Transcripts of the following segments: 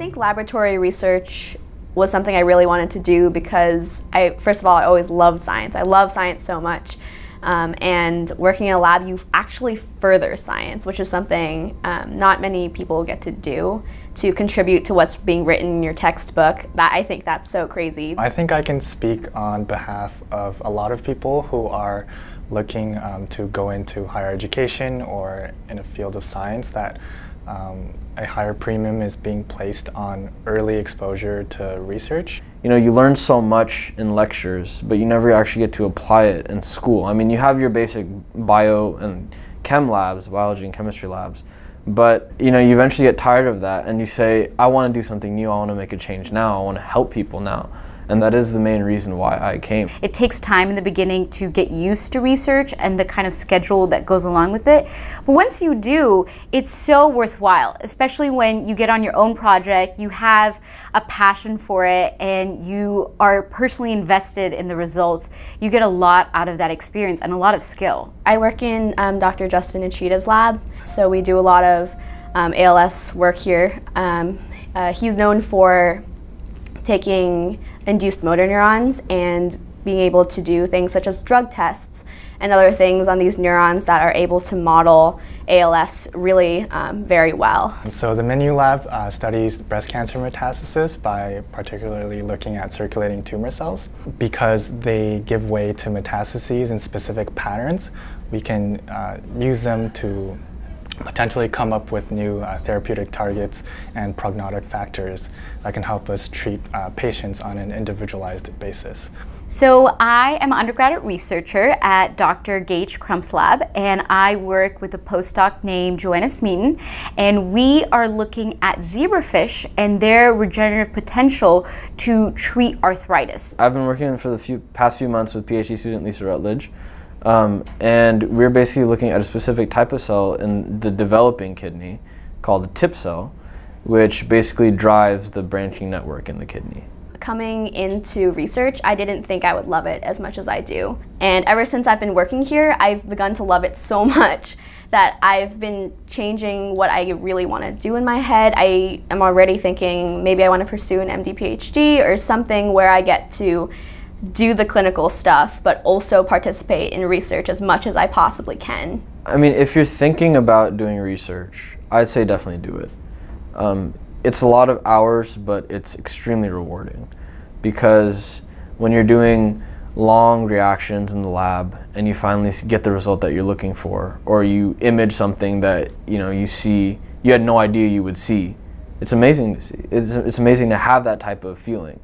think laboratory research was something I really wanted to do because first of all, I always loved science. I love science so much. And working in a lab, you actually further science, which is something not many people get to do, to contribute to what's being written in your textbook. I think that's so crazy. I think I can speak on behalf of a lot of people who are looking to go into higher education or in a field of science, that a higher premium is being placed on early exposure to research. You know, you learn so much in lectures, but you never actually get to apply it in school. I mean, you have your basic bio and chem labs, biology and chemistry labs, but you know, you eventually get tired of that and you say, I want to do something new, I want to make a change now, I want to help people now. And that is the main reason why I came. It takes time in the beginning to get used to research and the kind of schedule that goes along with it. But once you do, it's so worthwhile, especially when you get on your own project, you have a passion for it, and you are personally invested in the results. You get a lot out of that experience and a lot of skill. I work in Dr. Justin Achita's lab, so we do a lot of ALS work here. He's known for taking induced motor neurons and being able to do things such as drug tests and other things on these neurons that are able to model ALS really very well. So the Menu Lab studies breast cancer metastasis by particularly looking at circulating tumor cells. Because they give way to metastases in specific patterns, we can use them to potentially come up with new therapeutic targets and prognostic factors that can help us treat patients on an individualized basis. So I am an undergraduate researcher at Dr. Gage Crump's lab, and I work with a postdoc named Joanna Smeaton, and we are looking at zebrafish and their regenerative potential to treat arthritis. I've been working for the past few months with PhD student Lisa Rutledge. And we're basically looking at a specific type of cell in the developing kidney called the tip cell, which basically drives the branching network in the kidney. Coming into research, I didn't think I would love it as much as I do. And ever since I've been working here, I've begun to love it so much that I've been changing what I really want to do in my head. I am already thinking maybe I want to pursue an MD PhD or something where I get to do the clinical stuff, but also participate in research as much as I possibly can. I mean, if you're thinking about doing research, I'd say definitely do it. It's a lot of hours, but it's extremely rewarding, because when you're doing long reactions in the lab and you finally get the result that you're looking for, or you image something that you had no idea you would see, it's amazing to see. It's amazing to have that type of feeling.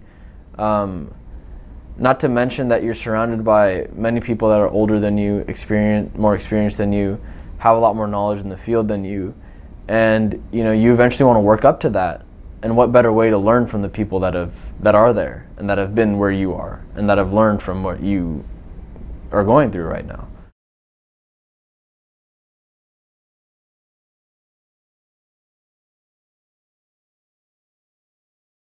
Not to mention that you're surrounded by many people that are older than you, more experienced than you, have a lot more knowledge in the field than you, and you eventually want to work up to that. And what better way to learn from the people that are there and that have been where you are and that have learned from what you are going through right now.